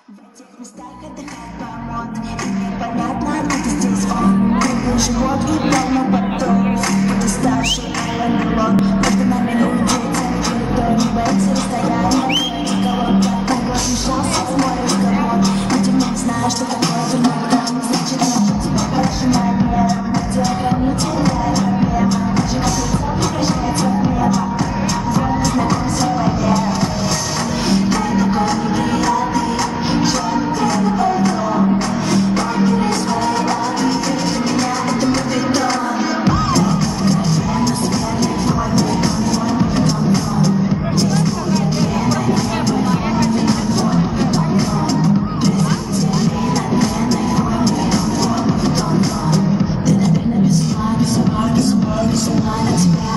В этих местах отдыхает помон, и непонятно, откуда здесь он. Круглый живот и полный потом. Кто-то старший, Ален между нами люди, цены территории, бойцы расстояния. Колонн так год мешался в мой разговор. Видимо, не знаю, что такое дурной там. Значит, наша тебя больше манера. Где охранительная проблема? Даже как лицо превращается в небо. Звонок знакомься, Валера. Ты такой неприятный, черный белый пальто. Убери свои лапы, для меня это мой бетон. Откровенно сверли, твой бетон, твой бетон. Здесь будет пена, небо, твой бетон, твой бетон. Призрители над пеной, твой бетон, твой бетон. Ты, наверное, без ума, без ума, без ума, без ума на тебя.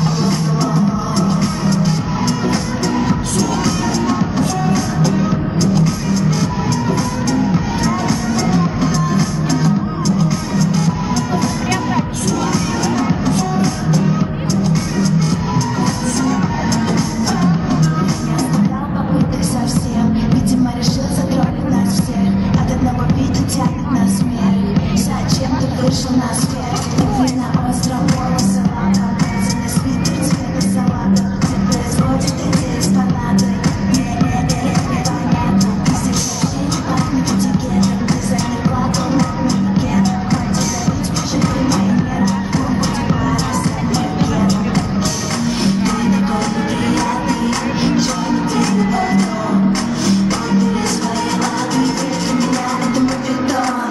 Вышел на свет, ты на остров волосы лаком. Синий свитер цвета салата. Где производит эти экспонаты. Не понятно. Ты здесь вообще не пахнет этикетом. Дизайнер плакал над манекеном. Хватит давить, пожалей мои нервы. Он будет бросать ракету. Ты такой неприятный, черный белый пальто. Убери свои лапы, для меня это мой бетон.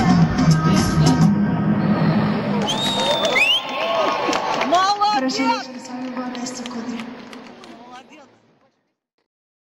Молодец!